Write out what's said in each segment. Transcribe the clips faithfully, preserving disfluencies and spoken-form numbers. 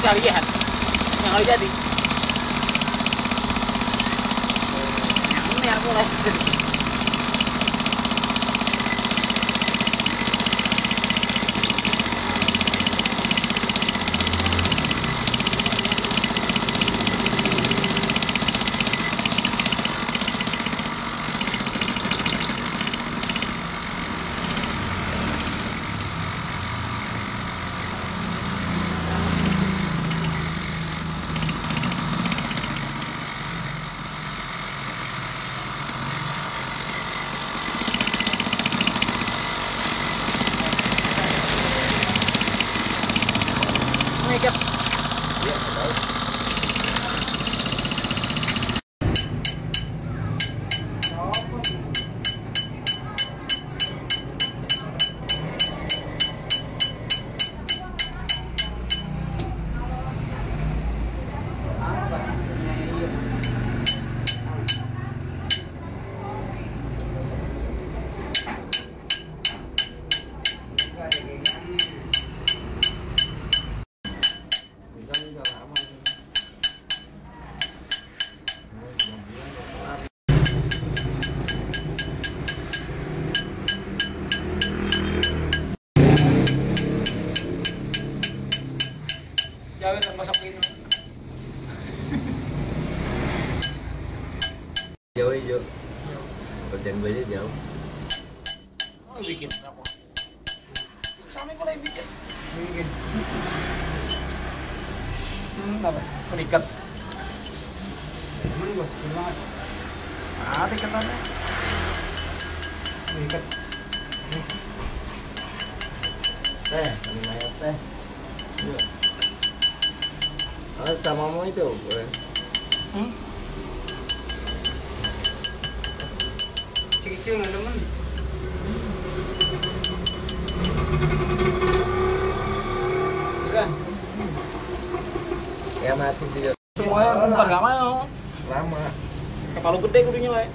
lihat yang kali jadi yang ini aku lagi sedih. Ikat. Iya, tahu. Jawab termasuk ini. Jauh hijau. Kerjaan belajar jauh. Oh, bikin apa? Sampai mulai bikin. Bikin. Hmm, apa? Penikat. Mana gua? Banget. Ada ikatannya. Ikat. Teh, ini mayat teh. Iya. Oh, sama mau itu, boleh. Hmm? Cik-cik nggak temen? Sudah. Ya mati dia. Semuanya bukan nggak mau. Lama. Kepala gede kudunya wae.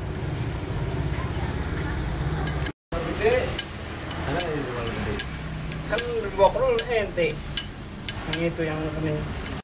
Gede. Karena ini terlalu gede. Kan bawa perlu ente. Yang itu yang ini.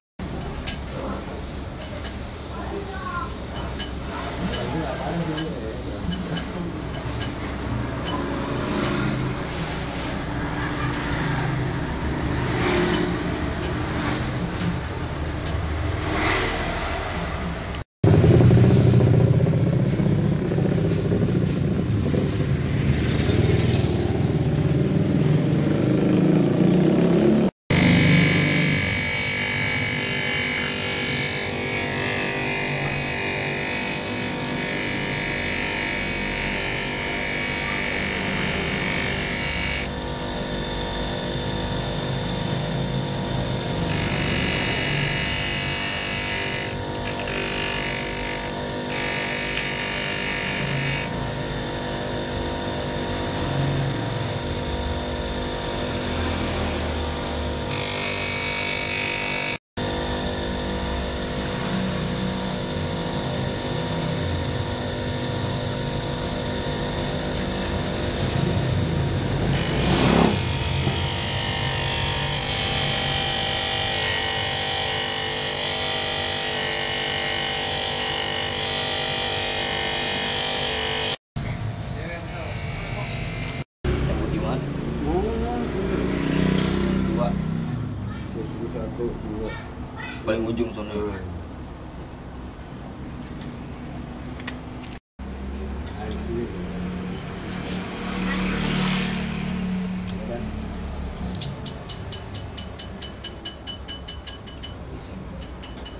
Satu, dua. Paling ujung sana.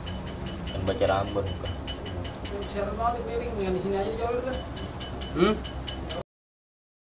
Kan baca rambut kan. Siapa mau di piring dengan di sini aja jauh kan? Hmm?